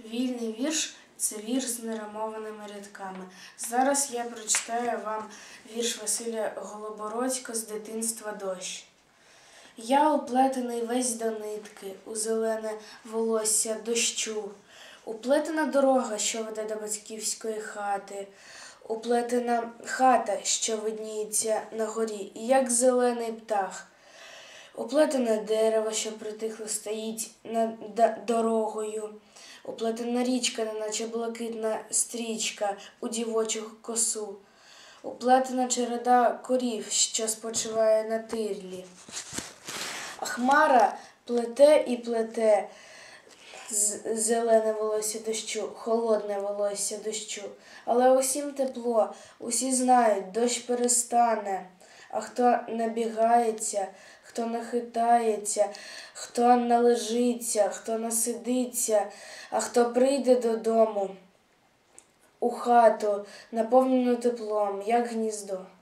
Вільний вірш – це вірш з неримованими рядками. Зараз я прочитаю вам вірш Василя Голобородька «З дитинства дощ». Я оплетений весь до нитки, у зелене волосся дощу, уплетена дорога, що веде до батьківської хати, уплетена хата, що видніється на горі, як зелений птах, уплетене дерево, що притихло стоїть над дорогою, уплетена річка, неначе блакитна стрічка у дівочу косу, уплетена череда корів, що спочиває на тирлі. А хмара плете і плете зелене волосся дощу, холодне волосся дощу. Але усім тепло, усі знають, дощ перестане. А хто набігається, хто нахитається, хто належиться, хто насидиться, а хто прийде додому у хату, наповнену теплом, як гніздо.